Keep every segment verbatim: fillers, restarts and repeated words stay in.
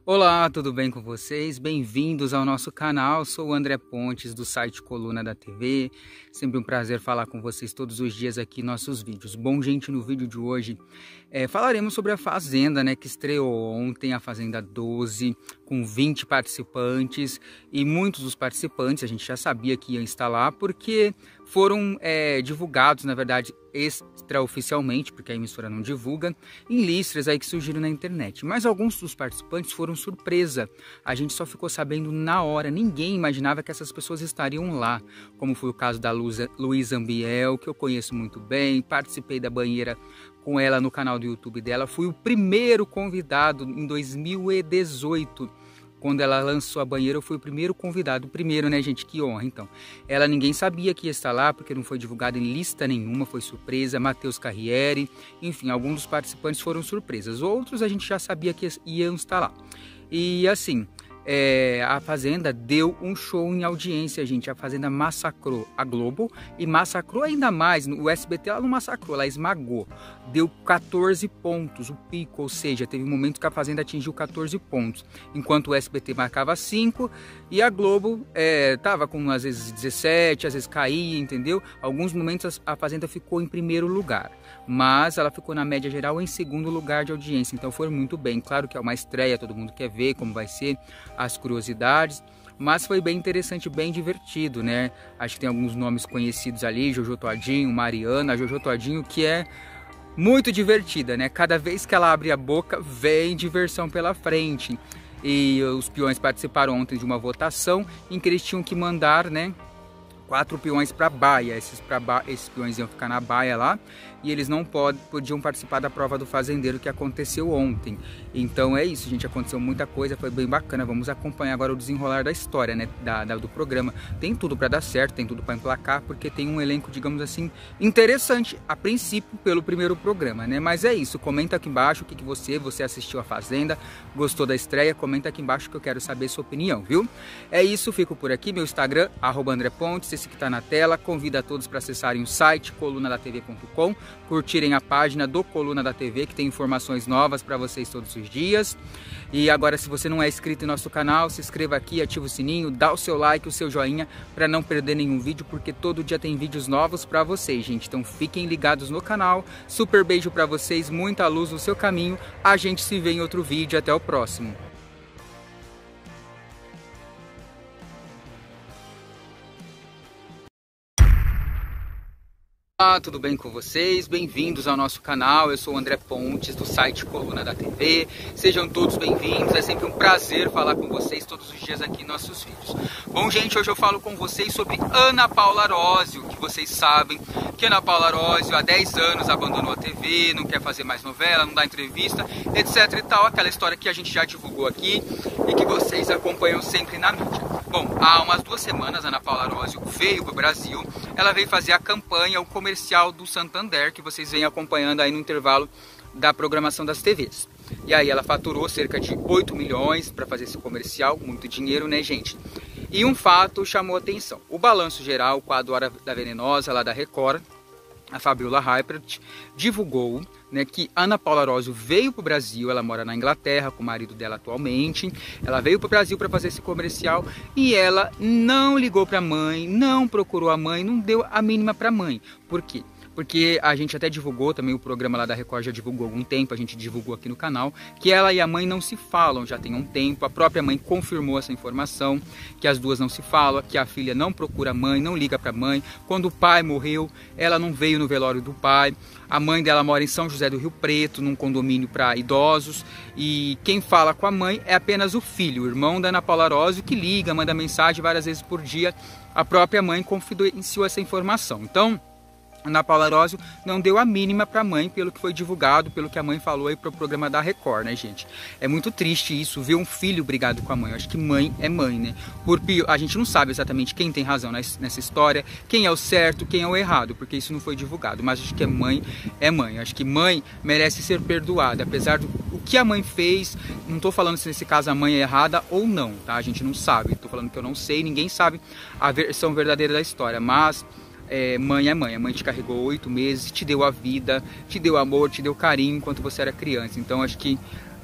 Olá, tudo bem com vocês? Bem-vindos ao nosso canal. Sou o André Pontes do site Coluna da T V. Sempre um prazer falar com vocês todos os dias aqui em nossos vídeos. Bom, gente, no vídeo de hoje é, falaremos sobre a Fazenda, né, que estreou ontem, a Fazenda doze, com vinte participantes, e muitos dos participantes a gente já sabia que iam estar lá porque foram é, divulgados, na verdade, extraoficialmente, porque a emissora não divulga, em listras aí que surgiram na internet. Mas alguns dos participantes foram surpresa. A gente só ficou sabendo na hora. Ninguém imaginava que essas pessoas estariam lá, como foi o caso da Luísa Ambiel, que eu conheço muito bem, participei da banheira com ela no canal do YouTube dela. Fui o primeiro convidado em dois mil e dezoito. Quando ela lançou a banheira, eu fui o primeiro convidado. O primeiro, né, gente? Que honra, então. Ela ninguém sabia que ia estar lá, porque não foi divulgado em lista nenhuma, foi surpresa. Matheus Carriere, enfim, alguns dos participantes foram surpresas. Outros a gente já sabia que iam estar lá. E assim, é, a Fazenda deu um show em audiência, gente. A Fazenda massacrou a Globo e massacrou ainda mais. O S B T ela não massacrou, ela esmagou. Deu quatorze pontos, o pico, ou seja, teve um momento que a Fazenda atingiu quatorze pontos, enquanto o S B T marcava cinco e a Globo estava é, com às vezes dezessete, às vezes caía, entendeu? Alguns momentos a Fazenda ficou em primeiro lugar, mas ela ficou na média geral em segundo lugar de audiência, então foi muito bem. Claro que é uma estreia, todo mundo quer ver como vai ser, as curiosidades, mas foi bem interessante, bem divertido, né? Acho que tem alguns nomes conhecidos ali, Jojo Todinho, Mariana, a Jojo Todinho, que é muito divertida, né? Cada vez que ela abre a boca, vem diversão pela frente. E os peões participaram ontem de uma votação em que eles tinham que mandar, né, quatro peões para a baia. Esses, pra ba... Esses peões iam ficar na baia lá e eles não pod... podiam participar da prova do fazendeiro que aconteceu ontem. Então é isso, gente, aconteceu muita coisa, foi bem bacana. Vamos acompanhar agora o desenrolar da história, né, da, da, do programa. Tem tudo para dar certo, tem tudo para emplacar, porque tem um elenco, digamos assim, interessante, a princípio, pelo primeiro programa, né? Mas é isso, comenta aqui embaixo o que, que você, você assistiu a Fazenda, gostou da estreia, comenta aqui embaixo que eu quero saber sua opinião, viu? É isso, fico por aqui, meu Instagram, arroba André Pontes, esse que está na tela. Convido a todos para acessarem o site coluna da T V ponto com, curtirem a página do Coluna da T V, que tem informações novas para vocês todos os dias. E agora, se você não é inscrito em nosso canal, se inscreva aqui, ativa o sininho, dá o seu like, o seu joinha, para não perder nenhum vídeo, porque todo dia tem vídeos novos para vocês, gente. Então fiquem ligados no canal. Super beijo para vocês, muita luz no seu caminho. A gente se vê em outro vídeo, até o próximo. Olá, tudo bem com vocês? Bem-vindos ao nosso canal. Eu sou o André Pontes do site Coluna da T V. Sejam todos bem-vindos. É sempre um prazer falar com vocês todos os dias aqui em nossos vídeos. Bom, gente, hoje eu falo com vocês sobre Ana Paula Arósio, que vocês sabem que Ana Paula Arósio há dez anos abandonou a T V, não quer fazer mais novela, não dá entrevista, etc e tal. Aquela história que a gente já divulgou aqui e que vocês acompanham sempre na mídia. Bom, há umas duas semanas, Ana Paula Arósio veio para o Brasil. Ela veio fazer a campanha, o comercial do Santander, que vocês vêm acompanhando aí no intervalo da programação das T Vs. E aí ela faturou cerca de oito milhões para fazer esse comercial, muito dinheiro, né, gente? E um fato chamou a atenção. O Balanço Geral, com a Hora da Venenosa, lá da Record, a Fabiola Hypert, divulgou, né, que Ana Paula Arósio veio para o Brasil. Ela mora na Inglaterra com o marido dela atualmente. Ela veio para o Brasil para fazer esse comercial e ela não ligou para a mãe, não procurou a mãe, não deu a mínima para a mãe. Por quê? Porque a gente até divulgou também, o programa lá da Record já divulgou há algum tempo, a gente divulgou aqui no canal, que ela e a mãe não se falam já tem um tempo. A própria mãe confirmou essa informação, que as duas não se falam, que a filha não procura a mãe, não liga para a mãe. Quando o pai morreu, ela não veio no velório do pai. A mãe dela mora em São José do Rio Preto, num condomínio para idosos, e quem fala com a mãe é apenas o filho, o irmão da Ana Paula Arósio, que liga, manda mensagem várias vezes por dia. A própria mãe confidenciou essa informação. Então, Ana Paula Arósio não deu a mínima para a mãe, pelo que foi divulgado, pelo que a mãe falou aí para o programa da Record, né, gente? É muito triste isso, ver um filho brigado com a mãe. Eu acho que mãe é mãe, né? Por pior, a gente não sabe exatamente quem tem razão nessa história, quem é o certo, quem é o errado, porque isso não foi divulgado. Mas acho que é mãe, é mãe. Eu acho que mãe merece ser perdoada, apesar do o que a mãe fez. Não estou falando se nesse caso a mãe é errada ou não, tá? A gente não sabe. Estou falando que eu não sei, ninguém sabe a versão verdadeira da história, mas É, mãe é mãe, a mãe te carregou oito meses, te deu a vida, te deu amor, te deu carinho enquanto você era criança. Então acho que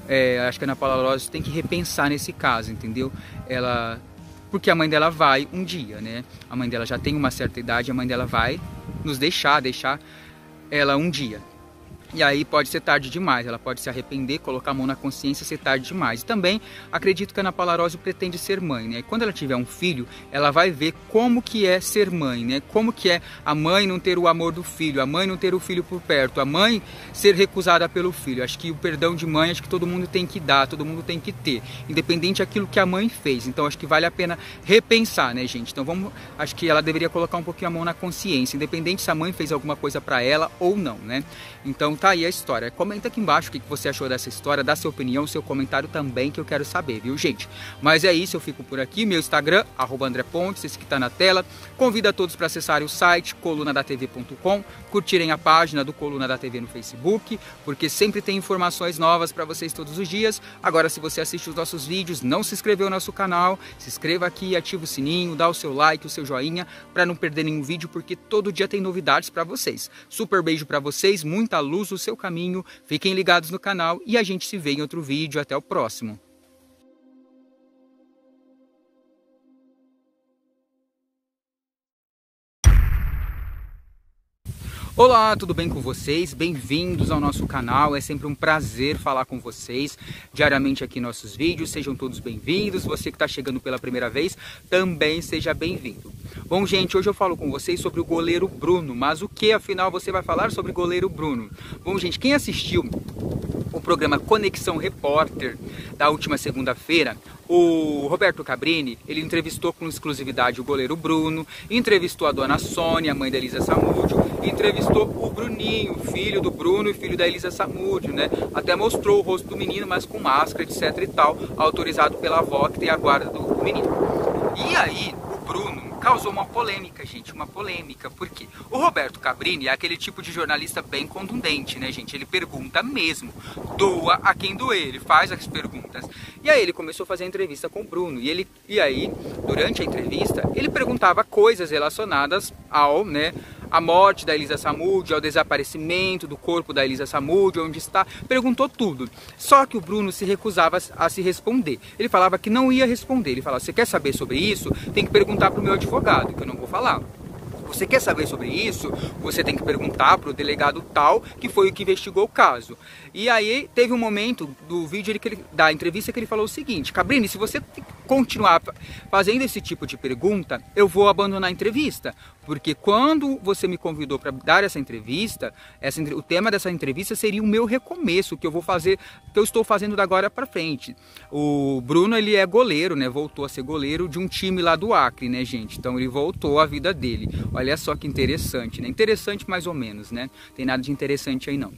é, acho que a Ana Paula Loz tem que repensar nesse caso, entendeu? Ela... Porque a mãe dela vai um dia, né? A mãe dela já tem uma certa idade, a mãe dela vai nos deixar, deixar ela um dia. E aí pode ser tarde demais, ela pode se arrepender, colocar a mão na consciência e ser tarde demais. E também acredito que a Ana Paula Arósio pretende ser mãe, né? E quando ela tiver um filho, ela vai ver como que é ser mãe, né? Como que é a mãe não ter o amor do filho, a mãe não ter o filho por perto, a mãe ser recusada pelo filho. Acho que o perdão de mãe, acho que todo mundo tem que dar, todo mundo tem que ter, independente daquilo que a mãe fez. Então acho que vale a pena repensar, né, gente? Então vamos, acho que ela deveria colocar um pouquinho a mão na consciência, independente se a mãe fez alguma coisa pra ela ou não, né? Então tá aí a história. Comenta aqui embaixo o que você achou dessa história, dá sua opinião, seu comentário também, que eu quero saber, viu, gente? Mas é isso, eu fico por aqui. Meu Instagram, arroba André Pontes, esse que tá na tela. Convido a todos para acessarem o site coluna da T V ponto com, curtirem a página do Coluna da T V no Facebook, porque sempre tem informações novas para vocês todos os dias. Agora, se você assiste os nossos vídeos, não se inscreveu no nosso canal, se inscreva aqui, ativa o sininho, dá o seu like, o seu joinha, para não perder nenhum vídeo, porque todo dia tem novidades para vocês. Super beijo para vocês, muita luz no seu caminho, fiquem ligados no canal e a gente se vê em outro vídeo. Até o próximo. Olá, tudo bem com vocês? Bem-vindos ao nosso canal, é sempre um prazer falar com vocês diariamente aqui em nossos vídeos, sejam todos bem-vindos. Você que está chegando pela primeira vez, também seja bem-vindo. Bom, gente, hoje eu falo com vocês sobre o goleiro Bruno, mas o que afinal você vai falar sobre o goleiro Bruno? Bom, gente, quem assistiu o programa Conexão Repórter da última segunda-feira, o Roberto Cabrini, ele entrevistou com exclusividade o goleiro Bruno, entrevistou a dona Sônia, a mãe da Elisa Samúdio, entrevistou o Bruninho, filho do Bruno e filho da Elisa Samúdio, né? Até mostrou o rosto do menino, mas com máscara, etc e tal, autorizado pela avó que tem a guarda do menino. E aí, o Bruno causou uma polêmica, gente, uma polêmica, porque o Roberto Cabrini é aquele tipo de jornalista bem contundente, né, gente? Ele pergunta mesmo, doa a quem doer, ele faz as perguntas. E aí ele começou a fazer a entrevista com o Bruno, e, ele, e aí, durante a entrevista, ele perguntava coisas relacionadas ao, né, a morte da Elisa Samúdio, ao desaparecimento do corpo da Elisa Samúdio, onde está, perguntou tudo. Só que o Bruno se recusava a se responder. Ele falava que não ia responder. Ele falava, você quer saber sobre isso? Tem que perguntar para o meu advogado, que eu não vou falar. Você quer saber sobre isso? Você tem que perguntar para o delegado tal, que foi o que investigou o caso. E aí teve um momento do vídeo que ele, da entrevista que ele falou o seguinte: Cabrini, se você continuar fazendo esse tipo de pergunta, eu vou abandonar a entrevista. Porque quando você me convidou para dar essa entrevista, essa, o tema dessa entrevista seria o meu recomeço, que eu vou fazer, que eu estou fazendo da agora para frente. O Bruno, ele é goleiro, né? Voltou a ser goleiro de um time lá do Acre, né, gente? Então ele voltou à vida dele. Olha só que interessante, né? Interessante mais ou menos, né? Tem nada de interessante aí não.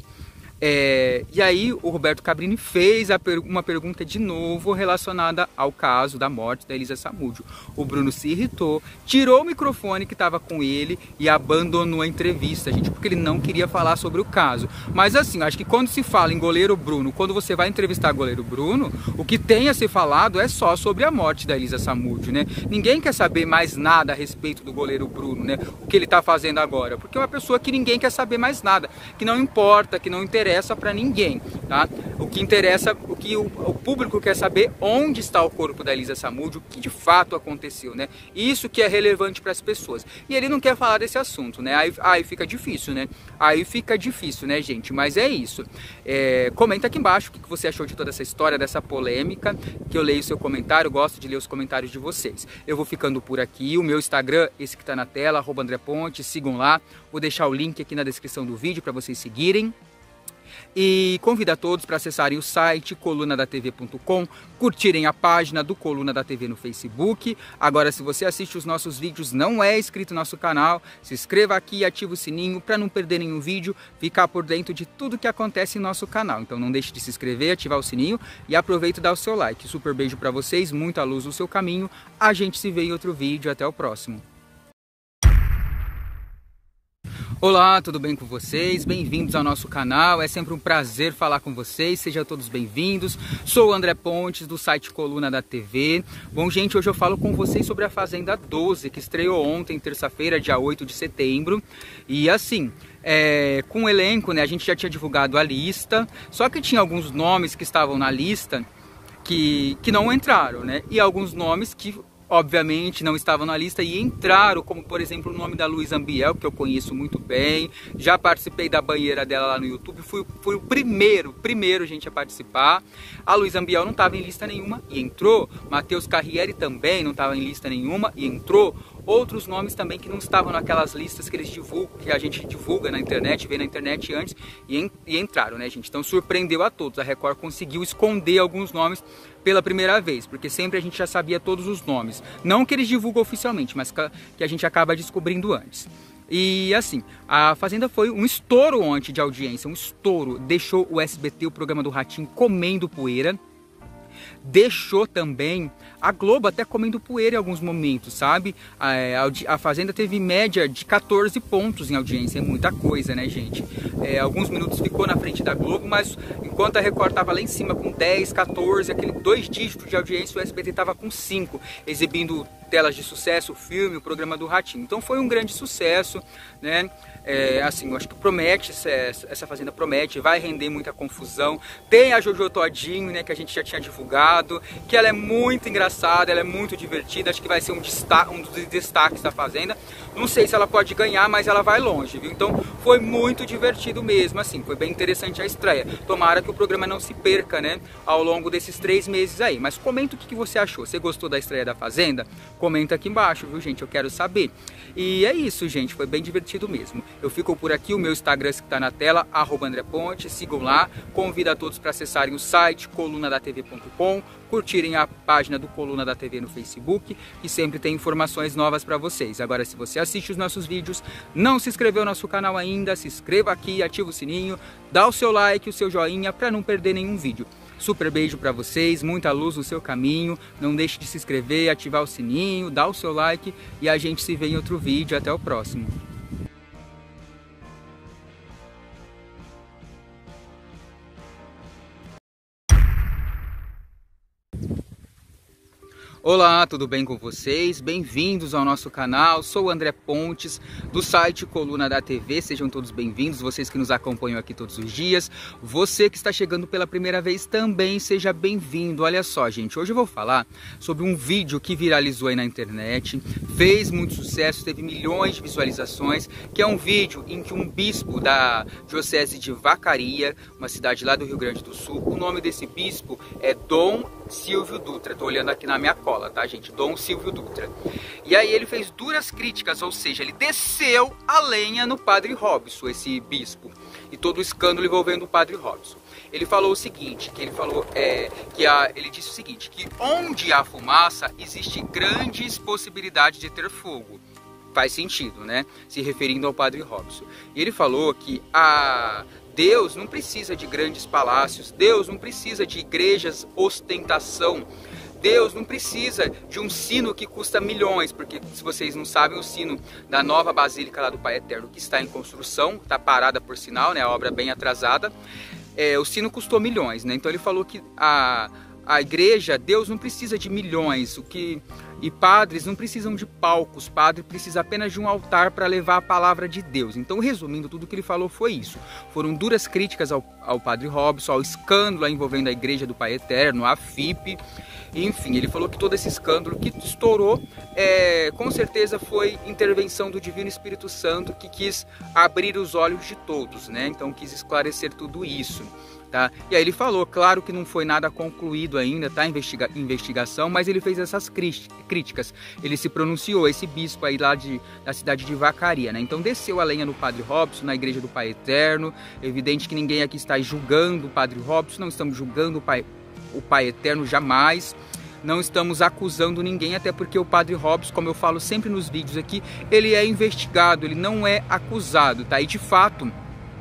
É, e aí o Roberto Cabrini fez a per uma pergunta de novo relacionada ao caso da morte da Elisa Samúdio. O Bruno se irritou, tirou o microfone que estava com ele e abandonou a entrevista, gente, porque ele não queria falar sobre o caso. Mas assim, acho que quando se fala em goleiro Bruno, quando você vai entrevistar goleiro Bruno, o que tem a ser falado é só sobre a morte da Elisa Samúdio, né? Ninguém quer saber mais nada a respeito do goleiro Bruno, né? O que ele está fazendo agora, porque é uma pessoa que ninguém quer saber mais nada, que não importa, que não interessa interessa para ninguém, tá? O que interessa, o que o, o público quer saber, onde está o corpo da Elisa Samúdio, o que de fato aconteceu, né? Isso que é relevante para as pessoas. E ele não quer falar desse assunto, né? Aí, aí fica difícil, né? Aí fica difícil, né, gente? Mas é isso. É, comenta aqui embaixo o que você achou de toda essa história, dessa polêmica, que eu leio o seu comentário, gosto de ler os comentários de vocês. Eu vou ficando por aqui. O meu Instagram, esse que está na tela, arroba André Pontes, sigam lá. Vou deixar o link aqui na descrição do vídeo para vocês seguirem. E convido a todos para acessarem o site coluna da T V ponto com, curtirem a página do Coluna da T V no Facebook. Agora, se você assiste os nossos vídeos, não é inscrito no nosso canal, se inscreva aqui e ative o sininho para não perder nenhum vídeo, ficar por dentro de tudo que acontece em nosso canal. Então não deixe de se inscrever, ativar o sininho e aproveita e dar o seu like. Super beijo para vocês, muita luz no seu caminho. A gente se vê em outro vídeo, até o próximo. Olá, tudo bem com vocês? Bem-vindos ao nosso canal, é sempre um prazer falar com vocês, sejam todos bem-vindos. Sou o André Pontes, do site Coluna da T V. Bom, gente, hoje eu falo com vocês sobre a Fazenda doze, que estreou ontem, terça-feira, dia oito de setembro. E assim, é, com o elenco, né, a gente já tinha divulgado a lista, só que tinha alguns nomes que estavam na lista que, que não entraram, né? E alguns nomes que obviamente não estavam na lista e entraram, como por exemplo o nome da Luísa Ambiel, que eu conheço muito bem, já participei da banheira dela lá no YouTube, fui, fui o primeiro, primeiro gente a participar. A Luísa Ambiel não estava em lista nenhuma e entrou, Matheus Carriere também não estava em lista nenhuma e entrou. Outros nomes também que não estavam naquelas listas que eles divulgam, que a gente divulga na internet, vê na internet antes, e, en e entraram, né, gente? Então surpreendeu a todos. A Record conseguiu esconder alguns nomes pela primeira vez, porque sempre a gente já sabia todos os nomes. Não que eles divulgam oficialmente, mas que a gente acaba descobrindo antes. E assim, a Fazenda foi um estouro ontem de audiência, um estouro. Deixou o S B T, o programa do Ratinho, comendo poeira. Deixou também a Globo até comendo poeira em alguns momentos, sabe? A, a Fazenda teve média de quatorze pontos em audiência, é muita coisa, né, gente? É, alguns minutos ficou na frente da Globo, mas enquanto a Record estava lá em cima com dez, quatorze, aquele dois dígitos de audiência, o S B T estava com cinco, exibindo telas de sucesso, o filme, o programa do Ratinho. Então foi um grande sucesso, né? É, assim, eu acho que promete, essa Fazenda promete, vai render muita confusão. Tem a Jojo Todinho, né, que a gente já tinha divulgado, que ela é muito engraçada, ela é muito divertida, acho que vai ser um, destaque, um dos destaques da Fazenda. Não sei se ela pode ganhar, mas ela vai longe, viu? Então foi muito divertido mesmo, assim, foi bem interessante a estreia. Tomara que o programa não se perca, né, ao longo desses três meses aí. Mas comenta o que você achou. Você gostou da estreia da Fazenda? Comenta aqui embaixo, viu, gente? Eu quero saber. E é isso, gente, foi bem divertido mesmo. Eu fico por aqui, o meu Instagram que está na tela, arroba André Pontes, sigam lá. Convido a todos para acessarem o site coluna da T V ponto com, curtirem a página do Coluna da T V no Facebook, que sempre tem informações novas para vocês. Agora, se você assiste os nossos vídeos, não se inscreveu no nosso canal ainda, se inscreva aqui, ativa o sininho, dá o seu like, o seu joinha para não perder nenhum vídeo. Super beijo para vocês, muita luz no seu caminho, não deixe de se inscrever, ativar o sininho, dar o seu like e a gente se vê em outro vídeo. Até o próximo. Olá, tudo bem com vocês? Bem-vindos ao nosso canal, sou o André Pontes, do site Coluna da T V, sejam todos bem-vindos, vocês que nos acompanham aqui todos os dias, você que está chegando pela primeira vez também seja bem-vindo. Olha só, gente, hoje eu vou falar sobre um vídeo que viralizou aí na internet, fez muito sucesso, teve milhões de visualizações, que é um vídeo em que um bispo da diocese de Vacaria, uma cidade lá do Rio Grande do Sul, o nome desse bispo é Dom Silvio Dutra, tô olhando aqui na minha cola, tá, gente? Dom Silvio Dutra. E aí ele fez duras críticas, ou seja, ele desceu a lenha no Padre Robson, esse bispo, e todo o escândalo envolvendo o Padre Robson. Ele falou o seguinte, que ele falou, é, que a, ele disse o seguinte, que onde há fumaça, existe grandes possibilidades de ter fogo. Faz sentido, né? Se referindo ao Padre Robson. E ele falou que a... Deus não precisa de grandes palácios, Deus não precisa de igrejas ostentação, Deus não precisa de um sino que custa milhões, porque se vocês não sabem, o sino da nova Basílica lá do Pai Eterno, que está em construção, está parada por sinal, né, a obra bem atrasada, é, o sino custou milhões, né? Então ele falou que a, a igreja, Deus não precisa de milhões, o que... E padres não precisam de palcos, padre precisa apenas de um altar para levar a palavra de Deus. Então, resumindo, tudo que ele falou foi isso. Foram duras críticas ao, ao Padre Robson, ao escândalo envolvendo a Igreja do Pai Eterno, a F I P. Enfim, ele falou que todo esse escândalo que estourou, é, com certeza foi intervenção do Divino Espírito Santo, que quis abrir os olhos de todos, né? Então, quis esclarecer tudo isso. Tá? E aí ele falou, claro que não foi nada concluído ainda, tá? Investiga investigação, mas ele fez essas críticas. Ele se pronunciou, esse bispo aí lá de, da cidade de Vacaria, né? Então desceu a lenha no Padre Robson, na Igreja do Pai Eterno. Evidente que ninguém aqui está julgando o Padre Robson, não estamos julgando o Pai, o Pai Eterno jamais. Não estamos acusando ninguém, até porque o Padre Robson, como eu falo sempre nos vídeos aqui, ele é investigado, ele não é acusado, tá? E de fato...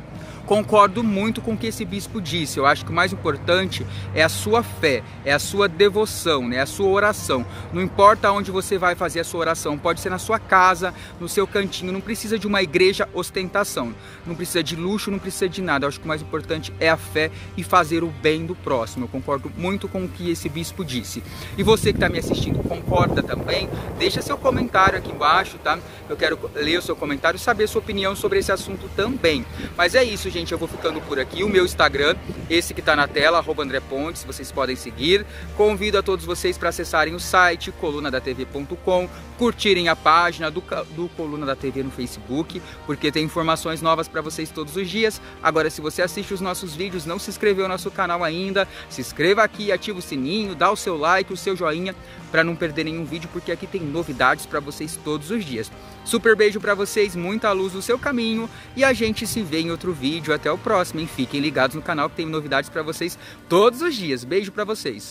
concordo muito com o que esse bispo disse. Eu acho que o mais importante é a sua fé, é a sua devoção, né? A sua oração. Não importa onde você vai fazer a sua oração, pode ser na sua casa, no seu cantinho, não precisa de uma igreja ostentação, não precisa de luxo, não precisa de nada. Eu acho que o mais importante é a fé e fazer o bem do próximo. Eu concordo muito com o que esse bispo disse. E você que está me assistindo, concorda também? Deixa seu comentário aqui embaixo, tá? Eu quero ler o seu comentário e saber a sua opinião sobre esse assunto também. Mas é isso, gente. Eu vou ficando por aqui. O meu Instagram, esse que está na tela, arroba André Pontes, vocês podem seguir. Convido a todos vocês para acessarem o site coluna da T V ponto com, curtirem a página do, do Coluna da T V no Facebook, porque tem informações novas para vocês todos os dias. Agora, se você assiste os nossos vídeos, não se inscreveu no nosso canal ainda, se inscreva aqui, ativa o sininho, dá o seu like, o seu joinha, para não perder nenhum vídeo, porque aqui tem novidades para vocês todos os dias. Super beijo para vocês, muita luz no seu caminho, e a gente se vê em outro vídeo. Até o próximo, hein? Fiquem ligados no canal que tem novidades para vocês todos os dias. Beijo para vocês.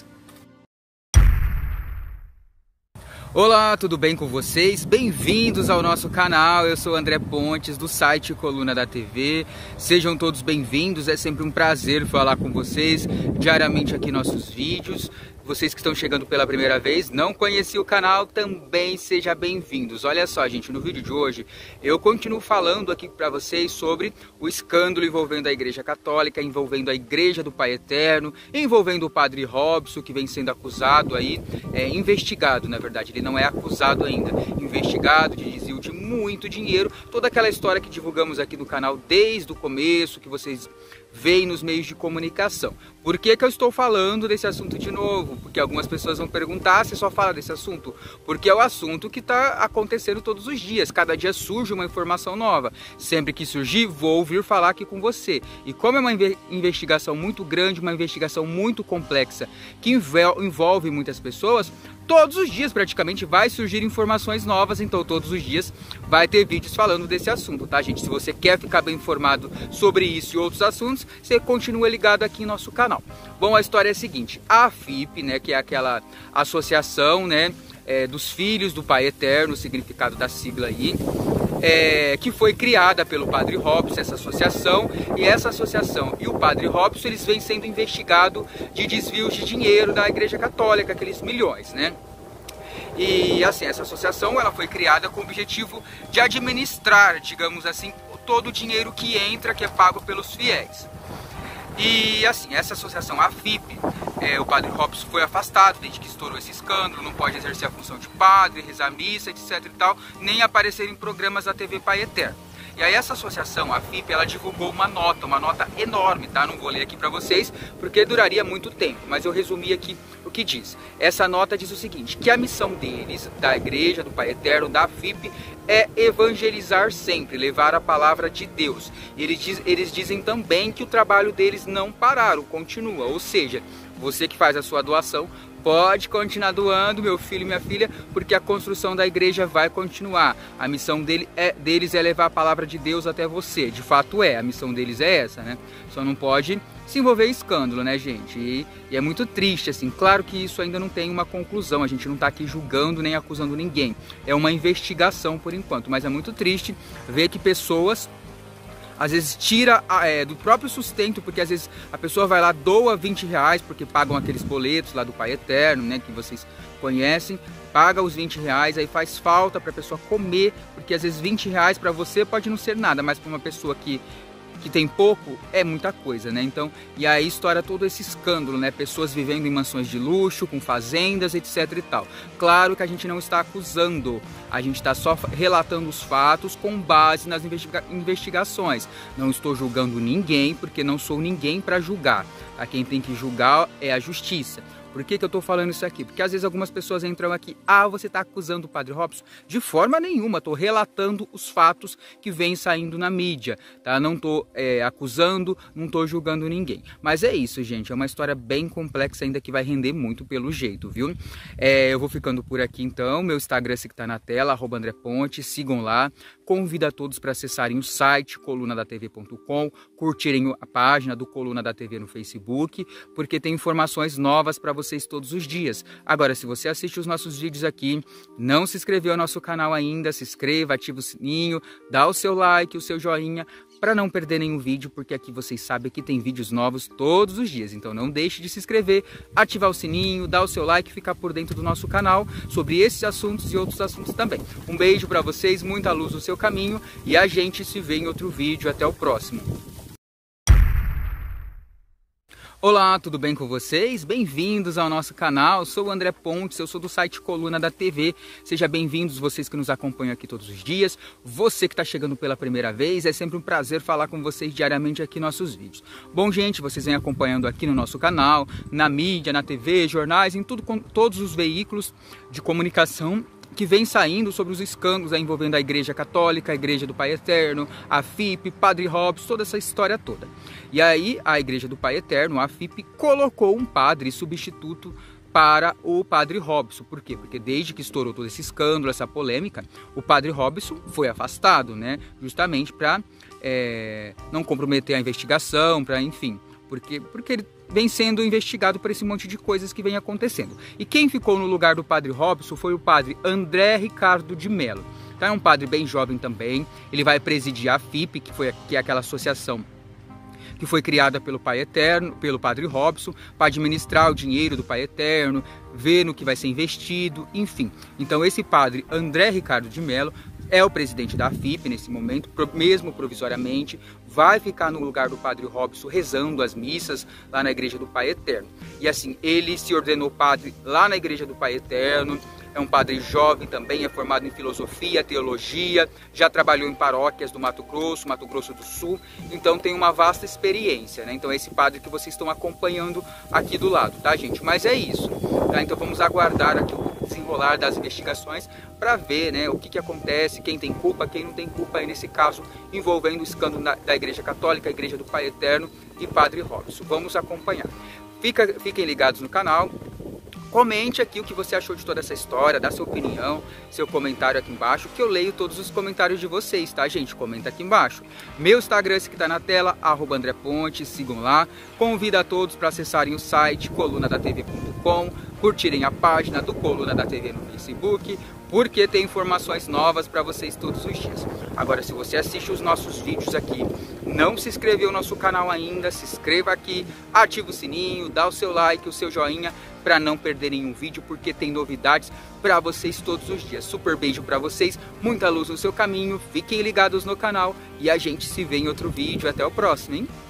Olá, tudo bem com vocês? Bem-vindos ao nosso canal. Eu sou André Pontes, do site Coluna da T V. Sejam todos bem-vindos, é sempre um prazer falar com vocês diariamente aqui em nossos vídeos. Vocês que estão chegando pela primeira vez, não conheciam o canal, também sejam bem-vindos. Olha só, gente, no vídeo de hoje eu continuo falando aqui para vocês sobre o escândalo envolvendo a Igreja Católica, envolvendo a Igreja do Pai Eterno, envolvendo o Padre Robson, que vem sendo acusado aí, é, investigado, na verdade, ele não é acusado ainda, investigado de desvio de muito dinheiro, toda aquela história que divulgamos aqui no canal desde o começo, que vocês veem nos meios de comunicação. Por que que eu estou falando desse assunto de novo? Porque algumas pessoas vão perguntar se só fala desse assunto. Porque é o assunto que está acontecendo todos os dias. Cada dia surge uma informação nova. Sempre que surgir, vou vir falar aqui com você. E como é uma investigação muito grande, uma investigação muito complexa, que envolve muitas pessoas, todos os dias praticamente vai surgir informações novas, então todos os dias vai ter vídeos falando desse assunto, tá, gente? Se você quer ficar bem informado sobre isso e outros assuntos, você continua ligado aqui em nosso canal. Bom, a história é a seguinte: a F I P, né, que é aquela associação, né, é, dos Filhos do Pai Eterno, o significado da sigla aí, É, que foi criada pelo Padre Robson, essa associação, e essa associação e o Padre Robson, eles vêm sendo investigados de desvios de dinheiro da Igreja Católica, aqueles milhões, né? E assim, essa associação ela foi criada com o objetivo de administrar, digamos assim, todo o dinheiro que entra, que é pago pelos fiéis. E assim, essa associação, a F I P, é, o Padre Robson foi afastado desde que estourou esse escândalo, não pode exercer a função de padre, rezar missa, etc e tal, nem aparecer em programas da T V Pai Eterno. E aí essa associação, a F I P, ela divulgou uma nota, uma nota enorme, tá? Não vou ler aqui para vocês, porque duraria muito tempo, mas eu resumi aqui o que diz. Essa nota diz o seguinte, que a missão deles, da Igreja do Pai Eterno, da F I P, é evangelizar sempre, levar a palavra de Deus. Eles, diz, eles dizem também que o trabalho deles não pararam, continua, ou seja, você que faz a sua doação, pode continuar doando, meu filho e minha filha, porque a construção da igreja vai continuar. A missão dele é, deles é levar a palavra de Deus até você. De fato é, a missão deles é essa, né? Só não pode se envolver em escândalo, né, gente? E, e é muito triste, assim. Claro que isso ainda não tem uma conclusão. A gente não tá aqui julgando nem acusando ninguém. É uma investigação por enquanto. Mas é muito triste ver que pessoas às vezes tira é, do próprio sustento, porque às vezes a pessoa vai lá, doa vinte reais, porque pagam aqueles boletos lá do Pai Eterno, né, que vocês conhecem, paga os vinte reais, aí faz falta para a pessoa comer, porque às vezes vinte reais para você pode não ser nada, mas para uma pessoa que que tem pouco, é muita coisa, né? Então, e aí estoura todo esse escândalo, né? Pessoas vivendo em mansões de luxo, com fazendas, etc e tal. Claro que a gente não está acusando, a gente está só relatando os fatos com base nas investiga investigações. Não estou julgando ninguém, porque não sou ninguém para julgar. A quem tem que julgar é a justiça. Por que que eu estou falando isso aqui? Porque às vezes algumas pessoas entram aqui, ah, você está acusando o Padre Robson? De forma nenhuma, estou relatando os fatos que vêm saindo na mídia, tá? Não estou é, acusando, não estou julgando ninguém. Mas é isso, gente, é uma história bem complexa ainda que vai render muito pelo jeito, viu? É, eu vou ficando por aqui então, meu Instagram esse que está na tela, arroba André Ponte, sigam lá. Convido a todos para acessarem o site coluna da T V ponto com, curtirem a página do Coluna da T V no Facebook, porque tem informações novas para vocês todos os dias. Agora, se você assiste os nossos vídeos aqui, não se inscreveu no nosso canal ainda, se inscreva, ativa o sininho, dá o seu like, o seu joinha, para não perder nenhum vídeo, porque aqui vocês sabem que tem vídeos novos todos os dias. Então não deixe de se inscrever, ativar o sininho, dar o seu like e ficar por dentro do nosso canal sobre esses assuntos e outros assuntos também. Um beijo para vocês, muita luz no seu caminho e a gente se vê em outro vídeo. Até o próximo. Olá, tudo bem com vocês? Bem-vindos ao nosso canal, sou o André Pontes, eu sou do site Coluna da T V. Sejam bem-vindos vocês que nos acompanham aqui todos os dias. Você que está chegando pela primeira vez, é sempre um prazer falar com vocês diariamente aqui nos nossos vídeos. Bom, gente, vocês vêm acompanhando aqui no nosso canal, na mídia, na T V, jornais, em tudo, com todos os veículos de comunicação que vem saindo sobre os escândalos envolvendo a Igreja Católica, a Igreja do Pai Eterno, a F I P, Padre Robson, toda essa história toda. E aí a Igreja do Pai Eterno, a F I P, colocou um padre substituto para o Padre Robson. Por quê? Porque desde que estourou todo esse escândalo, essa polêmica, o Padre Robson foi afastado, né? Justamente para é, não comprometer a investigação, para, enfim, porque, porque ele vem sendo investigado por esse monte de coisas que vem acontecendo. E quem ficou no lugar do Padre Robson foi o Padre André Ricardo de Mello. Então é um padre bem jovem também, ele vai presidir a F I P, que, foi, que é aquela associação que foi criada pelo Pai Eterno, pelo Padre Robson, para administrar o dinheiro do Pai Eterno, ver no que vai ser investido, enfim. Então esse padre André Ricardo de Mello é o presidente da F I P nesse momento, mesmo provisoriamente, vai ficar no lugar do Padre Robson rezando as missas lá na Igreja do Pai Eterno. E assim, ele se ordenou padre lá na Igreja do Pai Eterno, é um padre jovem também, é formado em filosofia, teologia, já trabalhou em paróquias do Mato Grosso, Mato Grosso do Sul, então tem uma vasta experiência, né? Então é esse padre que vocês estão acompanhando aqui do lado, tá, gente? Mas é isso, tá? Então vamos aguardar aqui o desenrolar das investigações para ver, né, o que, que acontece, quem tem culpa, quem não tem culpa aí nesse caso envolvendo o escândalo da, da Igreja Católica, a Igreja do Pai Eterno e Padre Robson. Vamos acompanhar. Fica, fiquem ligados no canal. Comente aqui o que você achou de toda essa história, dá sua opinião, seu comentário aqui embaixo, que eu leio todos os comentários de vocês, tá, gente? Comenta aqui embaixo. Meu Instagram, esse que tá na tela, arroba André Pontes, sigam lá. Convido a todos para acessarem o site coluna da T V ponto com, curtirem a página do Coluna da T V no Facebook, porque tem informações novas para vocês todos os dias. Agora, se você assiste os nossos vídeos aqui, não se inscreveu no nosso canal ainda, se inscreva aqui, ativa o sininho, dá o seu like, o seu joinha, para não perder nenhum vídeo, porque tem novidades para vocês todos os dias. Super beijo para vocês, muita luz no seu caminho, fiquem ligados no canal e a gente se vê em outro vídeo. Até o próximo, hein?